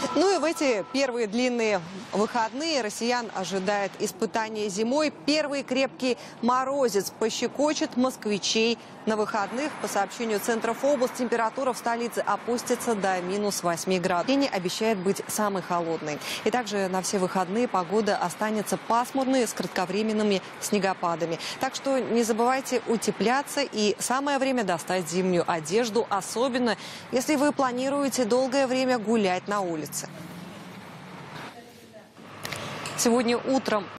Ну и в эти первые длинные выходные россиян ожидает испытание зимой. Первый крепкий морозец пощекочет москвичей. На выходных, по сообщению центров области, температура в столице опустится до -8 градусов. День обещает быть самой холодной. И также на все выходные погода останется пасмурной с кратковременными снегопадами. Так что не забывайте утепляться и самое время достать зимнюю одежду, особенно если вы планируете долгое время гулять на улице. Сегодня утром